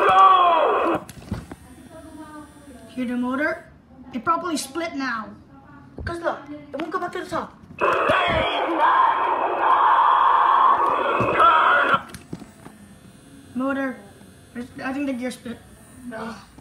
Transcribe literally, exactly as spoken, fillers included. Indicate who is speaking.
Speaker 1: Hear the motor? It probably split now.
Speaker 2: Cause look, it won't go back to the top.
Speaker 1: Motor, I think the gear split.
Speaker 2: Ugh.